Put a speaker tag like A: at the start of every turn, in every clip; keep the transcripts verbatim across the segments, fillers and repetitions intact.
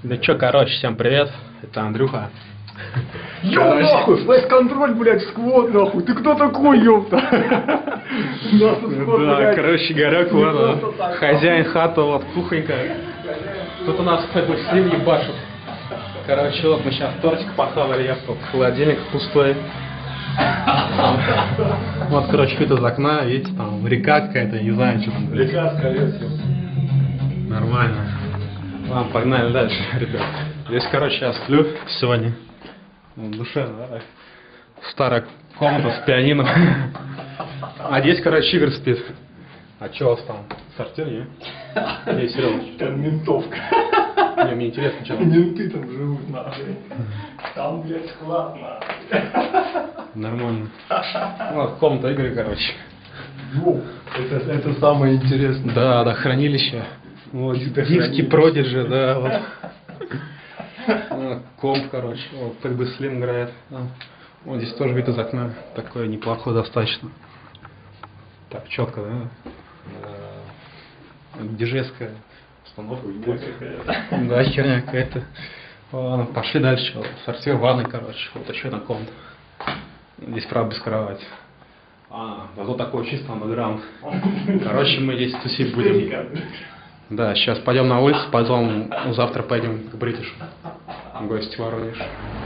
A: Да чё, короче, всем привет, это Андрюха.
B: Ёп, нахуй, флеш-контроль, блядь, сквот, нахуй, ты кто такой, ёпта?
A: Да, короче, Игорек, вот, хозяин хаты, вот, кухонька. Тут у нас, кстати, слив ебашут. Короче, вот мы сейчас тортик похавали, я тут холодильник пустой. Вот, короче, вид из окна, видите, там река какая-то, не знаю, что там.
B: Река с колес.
A: Нормально. Ладно, погнали дальше, ребят. Здесь, короче, я сплю сегодня. В душе, да? Старая комната с пианино. А здесь, короче, Игорь спит. А что у вас там? Сортир, не? Не, Серёж.
B: Там ментовка.
A: Не, мне интересно, что там.
B: Менты там живут, нахуй. Там, блядь, склад, нахуй.
A: Нормально. Вот, комната Игоря, короче.
B: Ёп, это, это самое интересное.
A: Да, да, хранилище. Вот, диски Продиджи, да, вот. А, комп, короче, вот, как бы Слим играет. А. Вот здесь тоже вид из окна, такой неплохой достаточно. Так, четко, да? Диджейская установка. Да, херня какая-то. Ладно, пошли дальше. Вот, сортир, ванной, короче, вот еще одна комната. Здесь, правда, без кровати. А, зато такой чисто андеграунд. Короче, мы здесь тусить будем. Да, сейчас пойдем на улицу, потом завтра пойдем к Бритишу. В гости в Воронеж.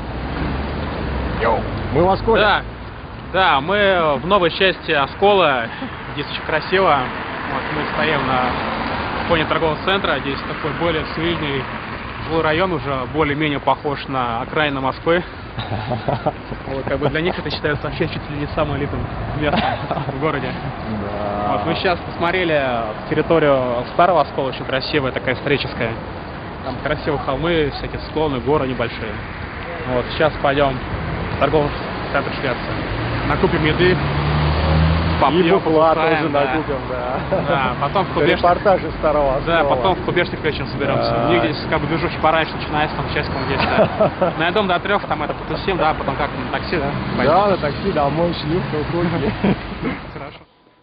B: Йоу, мы в Осколе.
A: Да, да, мы в новой части Оскола. Здесь очень красиво. Вот мы стоим на фоне торгового центра. Здесь такой более цивильный жилой район, уже более-менее похож на окраины Москвы. Вот, как бы для них это считается вообще чуть ли не самым элитным местом в городе. Да. Вот, мы сейчас посмотрели территорию старого Оскола, очень красивая, такая историческая. Там красивые холмы, всякие склоны, горы небольшие. Вот, сейчас пойдем в торговый центр Швеции. Накупим еды.
B: И бухла тоже да. накупим, да.
A: Да, потом в Кубешник.
B: Репортаж из старого Оскола.
A: Да, потом в Кубешник вечером соберемся. Да. У них здесь как бы движуха пораньше начинается, там часиком здесь, да. На дом до трех, там это потусим, да, потом как на такси, да?
B: Пойдем. Да, на такси, домой, шлюпка, уходи.
A: Хорошо.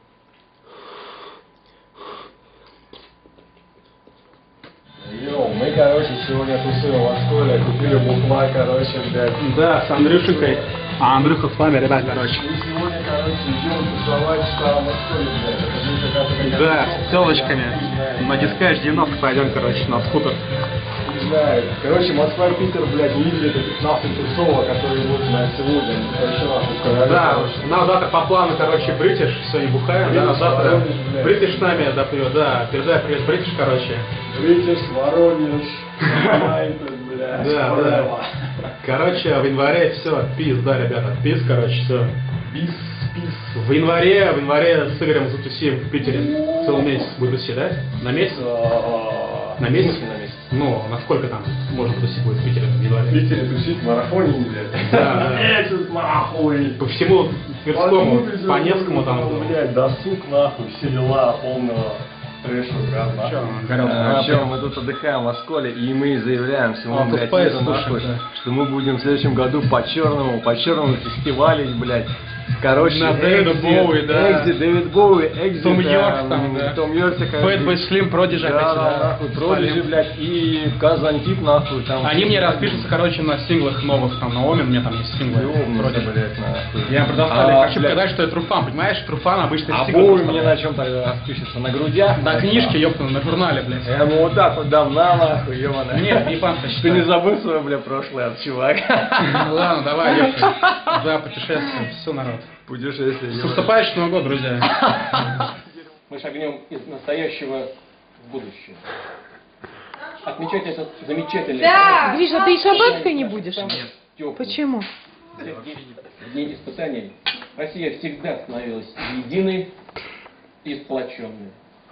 B: Йоу, мы, короче, сегодня тусуем в Осколе, купили бухла, короче, блядь.
A: Да, с Андрюшенькой. А Андрюха с вами, ребят, короче.
B: И сегодня, короче, идем тусовать в старом Осколе, блядь. Это будет какая-то...
A: Да, с телочками. На дискач девяносто пойдем, короче, на скутер.
B: Не знаю. Короче, Москва и Питер, блядь, видели это пятнадцать тусовок, которые будут на сегодня. Короче, нахуй.
A: Да, нам завтра по плану, короче, Бритиш, сегодня бухаем, да, завтра Бритиш с нами допьет, да, передай привет Бритиш, короче.
B: Бритиш, Воронеж, блядь,
A: да, да. Короче, в январе все, пиз, да, ребята, пиз, короче, все.
B: Пиз, пиз.
A: В январе, в январе с Игорем затусим в Питере. Целый месяц будет тусить, да? На месяц? На месяц?
B: На месяц.
A: Ну, насколько там можно тусить будет в Питере в январе?
B: В Питере тусить, в марафоне, блядь.
A: Да, да.
B: Месяц, нахуй.
A: По всему Тверскому, по Невскому там.
B: Блядь, досуг, нахуй, все дела полного трэша, говна.
C: А, Че, мы тут отдыхаем в Осколе, и мы заявляем всему,
A: а,
C: блядь, миру, нахуй, что мы будем в следующем году по-черному, по-черному фестивалить, блядь. Короче,
A: на Дэвида Боуи, да.
C: Экзит, Дэвид Боуи, Экзит,
A: Том Йорк там, да.
C: Том Йорк,
A: Фэтбой Слим, Продиджи опять,
C: да.
A: да.
C: нахуй, Продиджи, блядь, и Казантип, нахуй, там.
A: Они мне распишутся, короче, на синглах новых, там, на Оме, мне там есть синглы.
C: Вроде, блядь, нахуй.
A: Я им предоставлю,
C: а,
A: хочу
C: блядь.
A: сказать, что это Труфан, понимаешь? Труфан обычно
C: А
A: сингл.
C: Боуи мне на чем тогда распишется? На грудях?
A: На книжке, ёпта, на журнале, блядь.
C: Я ему вот так вот дам на нахуй, ёбаная.
A: Нет, не панта
C: Ты не забыл свое, бля, прошлое, чувак.
A: Ладно, давай, ёпта. За путешествие, все, народ.
C: Путешествие.
A: С наступающим Новым годом, друзья.
D: Мы шагнем из настоящего в будущее. Отмечать этот замечательный
E: Да, Гриша, ты и шаббатской не будешь?
D: Нет.
E: Почему?
D: В дни испытаний Россия всегда становилась единой и сплоченной.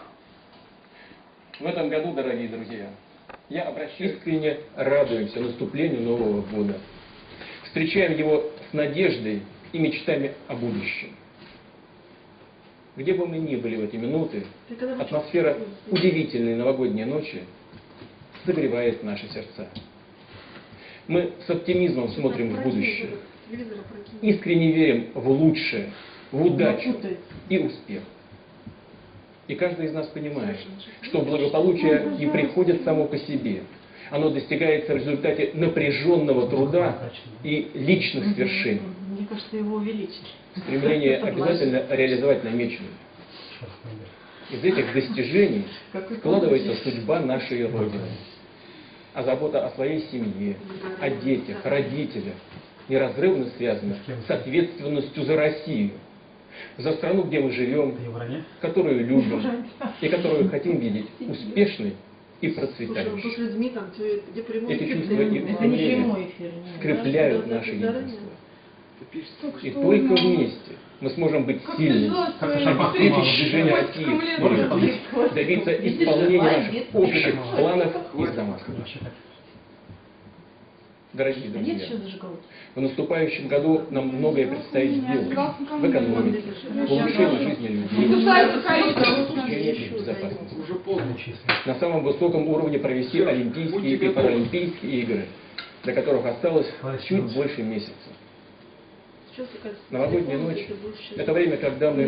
D: В этом году, дорогие друзья, я обращаюсь, искренне радуемся наступлению Нового года. Встречаем его с надеждой и мечтами о будущем. Где бы мы ни были в эти минуты, атмосфера удивительной новогодней ночи согревает наши сердца. Мы с оптимизмом смотрим в будущее, искренне верим в лучшее, в удачу и успех. И каждый из нас понимает, что благополучие не приходит само по себе. Оно достигается в результате напряженного труда и личных свершений.
E: Мне кажется, его увеличили.
D: Стремление обязательно реализовать намеченное. Из этих достижений складывается судьба нашей Родины. А забота о своей семье, о детях, родителях неразрывно связана с ответственностью за Россию, за страну, где мы живем, которую любим и которую хотим видеть успешной и процветающей. Эти чувства и устремления скрепляют наше единство. И только вместе мы сможем быть сильными, обеспечить движение России вперед, добиться исполнения наших общих планов и замыслов. Дорогие друзья, в наступающем году нам многое предстоит сделать в экономике, в улучшении жизни людей, в обеспечении их безопасности. На самом высоком уровне провести Олимпийские и Паралимпийские игры, до которых осталось чуть больше месяца. Новогодняя ночь – это время, когда мы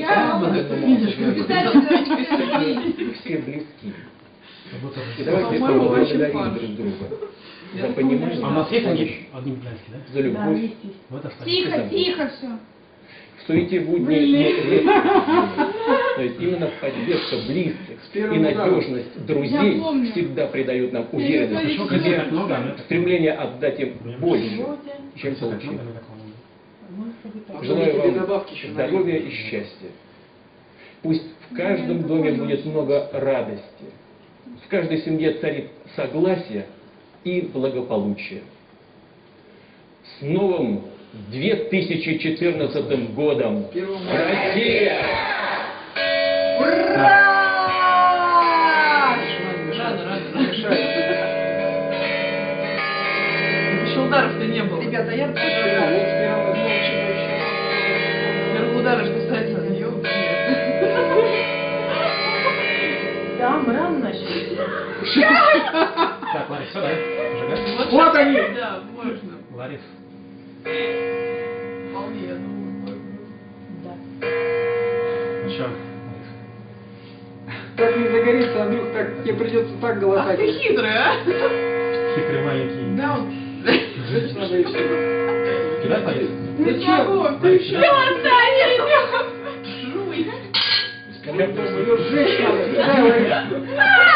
D: все близки. И давайте поблагодарим друг друга за понимание,
A: А у нас есть они одни блядские, да?
D: за любовь.
F: Тихо, тихо все.
D: В суете будни не редко, то есть именно поддержка близких и надежность друзей всегда придают нам уверенность в себе, стремление отдать им больше, чем получили. Желаю вам здоровья и счастья. Пусть в каждом доме будет много радости, в каждой семье царит согласие и благополучие. С новым две тысячи четырнадцатым годом! Россия!
E: Ура! Еще ударов-то не было. Ребята, я первый удар, что кстати, да, мы рано начали.
A: Так, Ларис, все, да?
E: Вот, вот они! Да, можно.
A: Ларис.
E: Вполне, я думаю, можно. Да.
A: Ну что,
B: Так не загорится, Андрюх, так тебе придется так
E: Ах
B: голосать.
E: ты хитрый, а?
A: хитрый маленький.
E: Да, он...
B: Жить надо и все.
A: Кидай, Ларис?
E: Зачем? Ты что, Саня? Жуй.
B: Ее сжечь надо. Кидай, Ларис.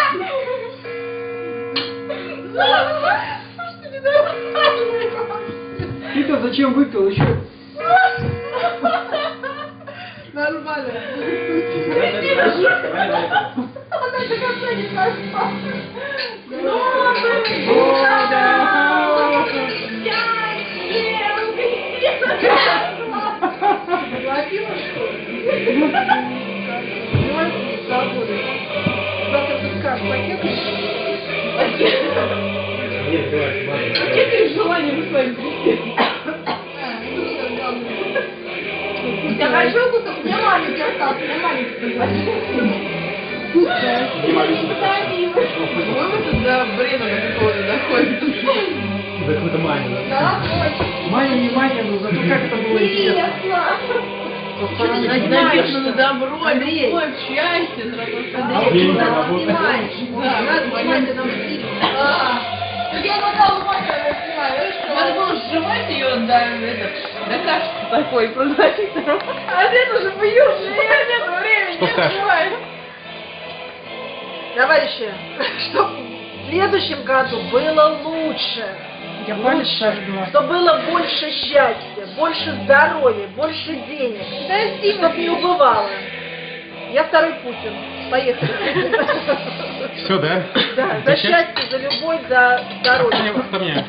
B: Ты-то зачем выпил еще?
E: Нормально. Заплатила, что ли? Завтра ты скажешь, пакет? Какие желания своим прийти?
F: Я хочу кусок, мне маленький остался, мне маленький.
E: По-моему, это до бреда какого-то доходит.
A: Да какой-то мания, да?
F: Да, очень.
B: Маня, не Маня, но зато как это было интересно.
E: Надежда на добро, любовь, счастье,
A: Деньги работают.
E: Да, надо понимать, нам
F: Я надо Маня снимаю,
E: надо было сжимать ее до, это, до кашки такой, продать. А ты уже бьешь, нет времени,
A: Что скажешь?
G: Товарищи, чтобы в следующем году было лучше.
E: Я
G: лучше, чтобы было больше счастья, больше здоровья, больше денег.
F: Подожди,
G: Чтоб не убывало. Я второй Путин. Поехали.
A: Все, да?
G: Да, за счастье, за любовь, за здоровье.
A: Кто мне?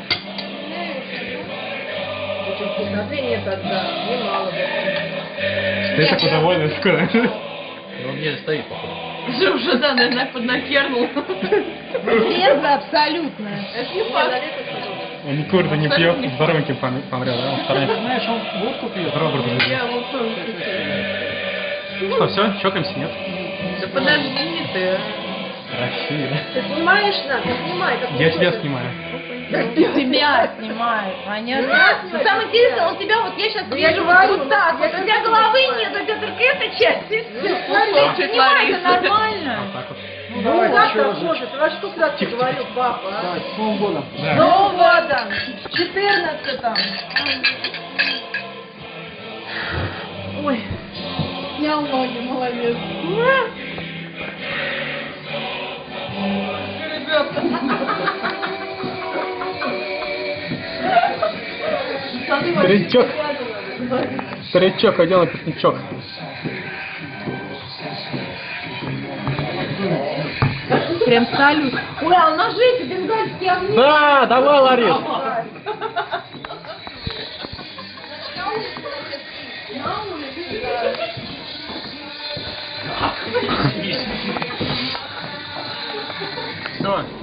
G: Очень вкусно. А ты нет тогда. Немало бы.
A: Ты такой довольный, скоро.
C: Ну, он не стоит, походу.
E: Уже, уже, да, наверное, поднакернул.
F: Сердце абсолютное.
E: Это не факт.
A: Он не курит, не пьет, здоровеньким пом- помрет, да? Он второй. Знаешь, он водку пьет. Здорово, друзья.
E: Я вот тоже хочу.
A: Что, все? Чокаемся, нет?
E: Да подожди ты.
A: Россия.
G: Ты снимаешь нас? Ты снимай. как
A: Я
G: не
A: тебя
G: хочешь.
A: снимаю.
F: Тебя снимает, понятно? Но самое интересное, у тебя вот я сейчас
G: Ну, я
F: вижу
G: говорю,
F: вот так,
G: я
F: вот у
G: же
F: тебя
G: не
F: головы
G: понимаю.
F: нет, у тебя только эта часть. и всё.
E: Кусочек,
F: Снимай, это
E: Лариса.
F: нормально.
A: Вот так вот.
B: давайте еще
G: Завтра
B: разочек.
G: может. А что когда ты говорил, папа? а?
B: Давайте, с Новым годом.
F: С Новым годом! четырнадцатом. Ой, снял ноги, молодец.
A: Старичок. Старичок одел на пятничок.
F: Крем-салют. Ой, а ножи эти бенгальские огни.
A: Да, давай, Ларис. Давай.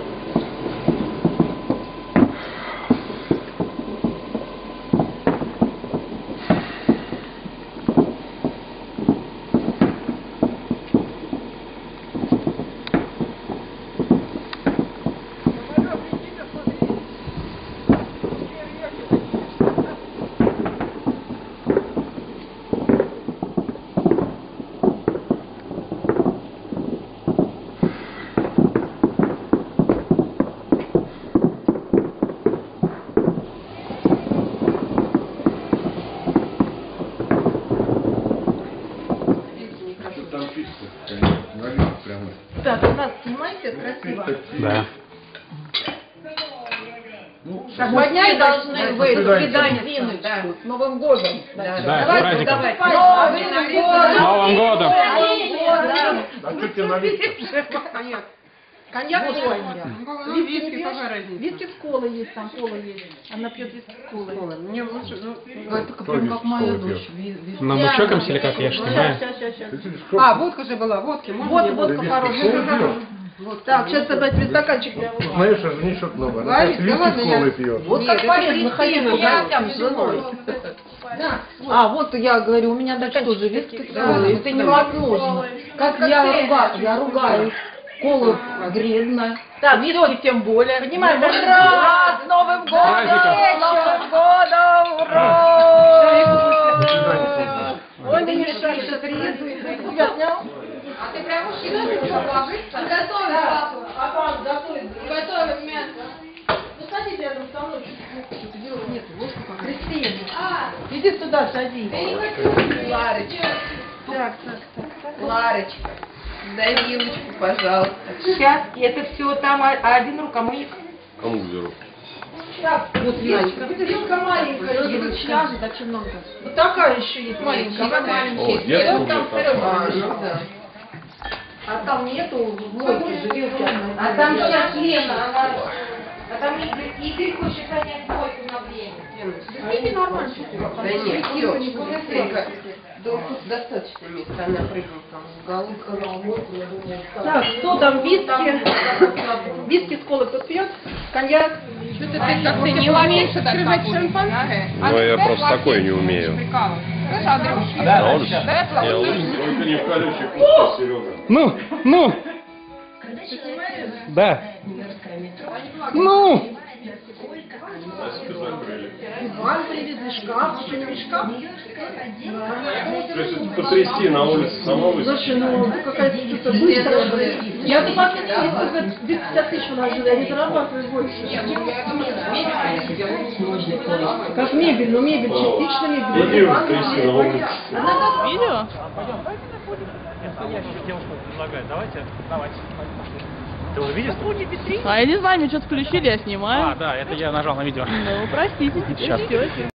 F: Так, у нас снимайте красиво.
A: Да.
F: Так, поднять должны вы свидание двинуть, да. С Новым годом.
A: Да, с
F: Давайте,
A: праздником.
F: давайте. Новым годом!
A: С Новым годом!
F: годом!
B: А что тебе налить?
F: Коньяк свой. Виски, какая разница? Виски с колой есть, там кола есть. Она пьет виски с колой. Мне лучше, ну, это прям как моя дочь.
A: Ну, мы чокаемся или как? Я же снимаю.
F: Сейчас, сейчас, сейчас.
E: А, водка же была, водки. Можно
F: Вот,
E: мне
F: водка хорошая. Так, сейчас опять тебе стаканчик для водки.
B: Смотри, что не шок много. Она
E: Ларис,
B: сейчас
E: да
B: виски
E: ладно,
B: с
E: я-
B: колой пьет.
F: Вот как полезно ходить по гостям с женой. А, вот я говорю, у меня дочь тоже виски с колой. Это невозможно. Как я ругаю, я ругаюсь. Кола вредно. Так, виски тем более. Понимаешь, ура! С Новым годом!
A: Праздником!
F: С Новым годом! Ура! Ой, не мешай, сейчас трезвый. Тебя снял?
E: А ты прям мужчина хочешь ложиться? Готовим папу.
F: Папа готовит.
E: Готовим мясо.
F: Ну, садись рядом со мной. Что-то делать нет, ложку пока. Кристина, иди туда, садись.
E: Я не хочу.
F: Ларочка. Так, так, так, так.
E: Ларочка, дай вилочку, пожалуйста.
F: Сейчас, это все там, а а один рукомыек.
C: Кому беру?
F: Так, вот вилочка. Это вилка маленькая, вилочка. Ляжет, а чем много? Вот такая еще есть маленькая.
E: Маленькая, маленькая.
C: О, детскую
F: Вот там
C: уже
F: Серега.
E: А, ну да.
F: А там нету лойки же, вилки. А там сейчас Лена, она... А там Игорь, Игорь хочет занять двойку на время. Видите, нормально.
E: Да нет, Кирочка, быстренько. Да тут достаточно места, она прыгнет там в голову.
F: Так, кто там виски? Виски с колы кто пьет? Коньяк?
E: Что-то ты как-то не умеешь открывать шампанское.
C: Ну, я просто такое не умею.
E: Слышь, Андрюш,
C: Да, лучше.
E: давай
C: Я
E: плаву.
C: лучше. Только не в колючей куртке, Серега.
A: Ну, ну! Да. Ну!
G: Диван привезли, шкаф, что не шкаф?
C: То есть это потрясти на улице самого.
G: Слушай, ну какая-то что-то быстрая. Я бы последний месяц за двести пятьдесят тысяч вложила, я не зарабатываю больше. Как мебель, ну мебель, частично мебель.
C: Иди вот трясти на улице.
F: Видео?
A: Девушка предлагает, давайте, давайте. Ты уже видишь?
H: А я не знаю, мне что-то включили, я снимаю.
A: А, да, это я нажал на видео.
H: Ну, простите, теперь
A: Сейчас.
H: всё.